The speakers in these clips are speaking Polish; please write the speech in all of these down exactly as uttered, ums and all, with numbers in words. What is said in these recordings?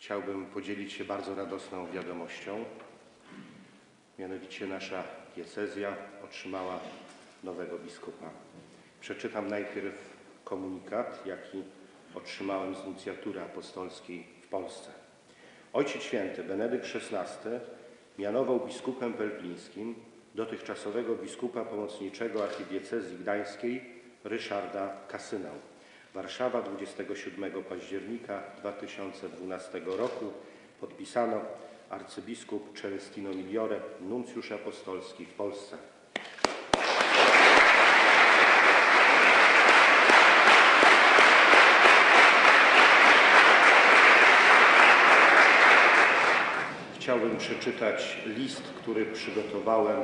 chciałbym podzielić się bardzo radosną wiadomością. Mianowicie nasza diecezja otrzymała nowego biskupa. Przeczytam najpierw komunikat, jaki otrzymałem z nuncjatury apostolskiej w Polsce. Ojciec Święty Benedykt szesnasty mianował biskupem welplińskim dotychczasowego biskupa pomocniczego archidiecezji gdańskiej Ryszarda Kasynę. Warszawa, dwudziestego siódmego października dwa tysiące dwunastego roku. Podpisano arcybiskup Celestino Migliore, nuncjusz apostolski w Polsce. Chciałbym przeczytać list, który przygotowałem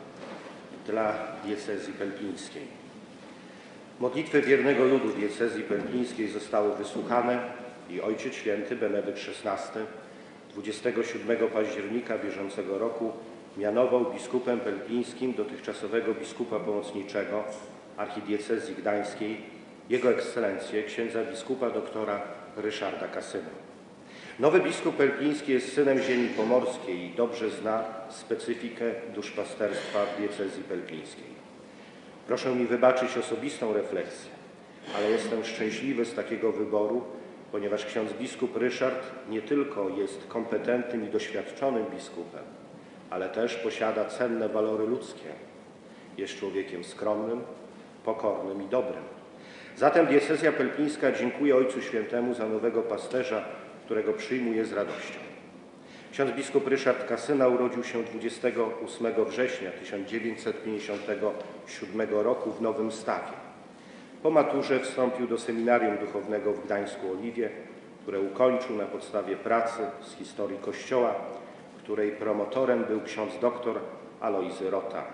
dla diecezji pelpińskiej. Modlitwy wiernego ludu diecezji pelpińskiej zostały wysłuchane i Ojciec Święty Benedykt szesnasty dwudziestego siódmego października bieżącego roku mianował biskupem pelpińskim dotychczasowego biskupa pomocniczego archidiecezji gdańskiej Jego Ekscelencję księdza biskupa doktora Ryszarda Kasynę. Nowy biskup pelpiński jest synem ziemi pomorskiej i dobrze zna specyfikę duszpasterstwa w diecezji pelpińskiej. Proszę mi wybaczyć osobistą refleksję, ale jestem szczęśliwy z takiego wyboru, ponieważ ksiądz biskup Ryszard nie tylko jest kompetentnym i doświadczonym biskupem, ale też posiada cenne walory ludzkie. Jest człowiekiem skromnym, pokornym i dobrym. Zatem diecezja pelpińska dziękuję Ojcu Świętemu za nowego pasterza, którego przyjmuje z radością. Ksiądz biskup Ryszard Kasyna urodził się dwudziestego ósmego września tysiąc dziewięćset pięćdziesiątego siódmego roku w Nowym Stawie. Po maturze wstąpił do seminarium duchownego w Gdańsku-Oliwie, które ukończył na podstawie pracy z historii Kościoła, której promotorem był ksiądz doktor Alojzy Rota.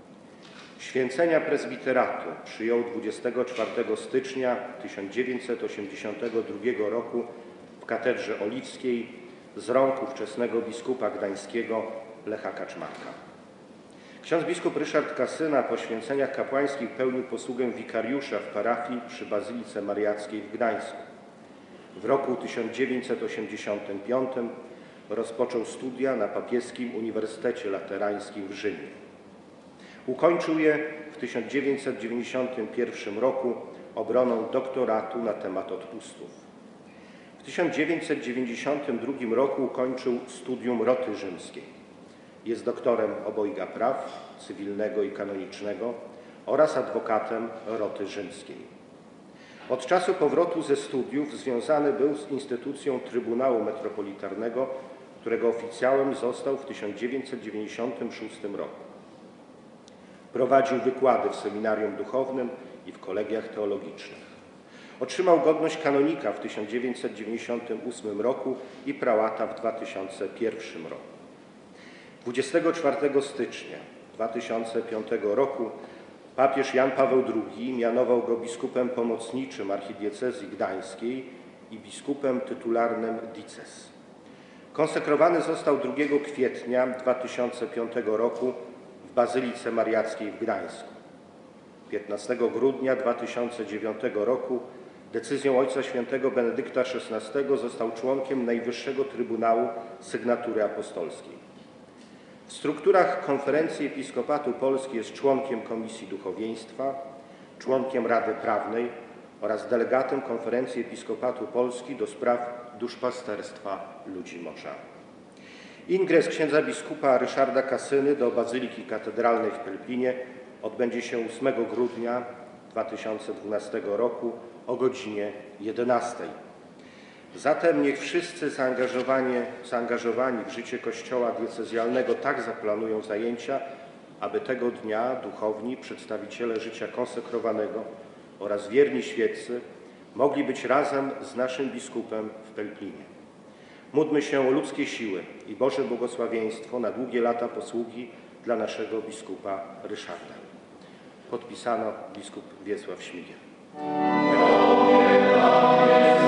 Święcenia prezbiteratu przyjął dwudziestego czwartego stycznia tysiąc dziewięćset osiemdziesiątego drugiego roku w katedrze oliwskiej z rąk ówczesnego biskupa gdańskiego Lecha Kaczmarka. Ksiądz biskup Ryszard Kasyna po święceniach kapłańskich pełnił posługę wikariusza w parafii przy Bazylice Mariackiej w Gdańsku. W roku tysiąc dziewięćset osiemdziesiątym piątym rozpoczął studia na Papieskim Uniwersytecie Laterańskim w Rzymie. Ukończył je w tysiąc dziewięćset dziewięćdziesiątym pierwszym roku obroną doktoratu na temat odpustów. W tysiąc dziewięćset dziewięćdziesiątym drugim roku ukończył studium roty rzymskiej. Jest doktorem obojga praw cywilnego i kanonicznego oraz adwokatem roty rzymskiej. Od czasu powrotu ze studiów związany był z instytucją Trybunału Metropolitarnego, którego oficjałem został w tysiąc dziewięćset dziewięćdziesiątym szóstym roku. Prowadził wykłady w seminarium duchownym i w kolegiach teologicznych. Otrzymał godność kanonika w tysiąc dziewięćset dziewięćdziesiątym ósmym roku i prałata w dwa tysiące pierwszym roku. dwudziestego czwartego stycznia dwa tysiące piątego roku papież Jan Paweł drugi mianował go biskupem pomocniczym archidiecezji gdańskiej i biskupem tytularnym dices. Konsekrowany został drugiego kwietnia dwa tysiące piątego roku w Bazylice Mariackiej w Gdańsku. piętnastego grudnia dwa tysiące dziewiątego roku decyzją Ojca Świętego Benedykta szesnastego został członkiem Najwyższego Trybunału Sygnatury Apostolskiej. W strukturach Konferencji Episkopatu Polski jest członkiem Komisji Duchowieństwa, członkiem Rady Prawnej oraz delegatem Konferencji Episkopatu Polski do spraw duszpasterstwa ludzi morza. Ingres księdza biskupa Ryszarda Kasyny do Bazyliki Katedralnej w Pelplinie odbędzie się ósmego grudnia dwa tysiące dwunastego roku o godzinie jedenastej. Zatem niech wszyscy zaangażowani, zaangażowani w życie Kościoła diecezjalnego tak zaplanują zajęcia, aby tego dnia duchowni, przedstawiciele życia konsekrowanego oraz wierni świeccy mogli być razem z naszym biskupem w Pelplinie. Módlmy się o ludzkie siły i Boże błogosławieństwo na długie lata posługi dla naszego biskupa Ryszarda. Podpisano biskup Wiesław Śmigiel.